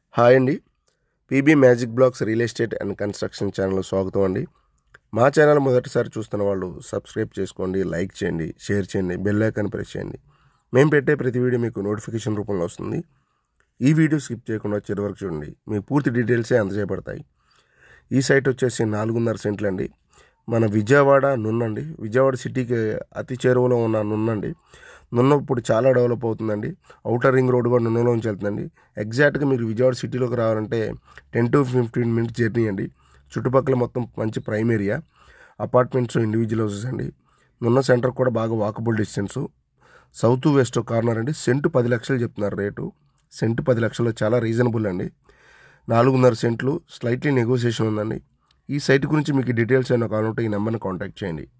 Hi అండి. PB magic blocks real estate and construction channel స్వాగతం అండి. మా ఛానల్ మొదటిసారి చూస్తున్న వాళ్ళు సబ్స్క్రైబ్ చేసుకోండి, లైక్ చేయండి, షేర్ చేయండి, బెల్ ఐకాన్ ప్రెస్ చేయండి. మేము పెట్టే ప్రతి వీడియో మీకు నోటిఫికేషన్ రూపంలో వస్తుంది. ఈ వీడియో స్కిప్ చేయకుండా చివరి వరకు చూడండి, మీ పూర్తి డీటెయిల్సే అందజేయబడతాయి. ఈ సైట్ వచ్చేసి 4.5 సెంట్లు అండి. మన విజయవాడ నున్నండి. విజయవాడ సిటీకి అతి చేరువలో ఉన్న నున్నండి. నున్న ఇప్పుడు చాలా డెవలప్ అవుతుందండి. ఔటర్ రింగ్ రోడ్ కూడా నున్నలోంచి వెళ్తుందండి. ఎగ్జాక్ట్గా మీరు విజయవాడ సిటీలోకి రావాలంటే 10 to 15 మినిట్స్ జర్నీ అండి. చుట్టుపక్కల మొత్తం మంచి prime area, apartments, individual houses అండి. నున్న సెంటర్ కూడా బాగా walkable distance. South west corner అండి. సెంటు 10 లక్షలు చెప్తున్నారు రేటు. సెంటు 10 లక్షలు చాలా రీజనబుల్ అండి. 4.5 సెంట్లు, స్లైట్లీ నెగోసియేషన్ ఉందండి. ఈ సైట్ గురించి మీకు డీటెయిల్స్ ఏమైనా కావాలంటే ఈ నెంబర్ని కాంటాక్ట్ చేయండి.